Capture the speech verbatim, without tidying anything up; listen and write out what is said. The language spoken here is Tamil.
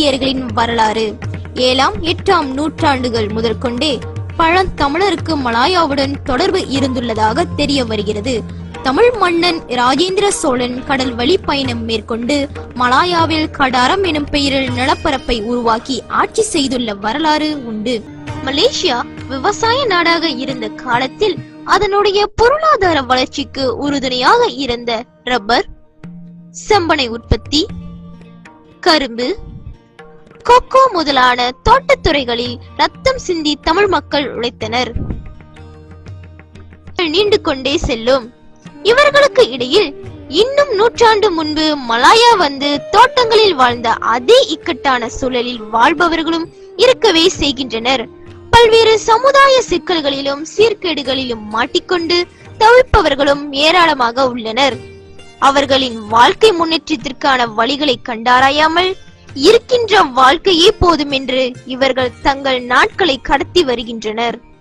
இந்தியர்களின் வரலாறு. ஏழாம் எட்டாம் நூற்றாண்டுகள் முதற்கொண்டே பழந்தமிழருக்கு மலாயாவுடன் தொடர்பு இருந்துள்ளதாக தெரிய வருகிறது. தமிழ் மன்னன் ராஜேந்திர சோழன் கடல் வழி பயணம் மேற்கொண்டு மலாயாவில் கடாரம் எனும் பெயரில் நிலப்பரப்பை உருவாக்கி ஆட்சி செய்துள்ள வரலாறு உண்டு. மலேசியா விவசாய நாடாக இருந்த காலத்தில் அதனுடைய பொருளாதார வளர்ச்சிக்கு உறுதுணையாக இருந்த ரப்பர், செம்பனை உற்பத்தி, கரும்பு, கொக்கோ முதலான தோட்டத்துறைகளில் ரத்தம் சிந்தி தமிழ் மக்கள் உழைத்தனர். நீண்டு கொண்டே செல்லும். இவர்களுக்கு இடையில் இன்னும் நூற்றாண்டு முன்பு மலாயா வந்து தோட்டங்களில் வாழ்ந்த அதே இக்கட்டான சூழலில் வாழ்பவர்களும் இருக்கவே செய்கின்றனர். பல்வேறு சமுதாய சிக்கல்களிலும் சீர்கேடுகளிலும் மாட்டிக்கொண்டு தவிப்பவர்களும் ஏராளமாக உள்ளனர். அவர்களின் வாழ்க்கை முன்னேற்றத்திற்கான வழிகளை கண்டாராயாமல் இருக்கின்ற வாழ்க்கையே போதும் என்று இவர்கள் தங்கள் நாட்களை கடத்தி வருகின்றனர்.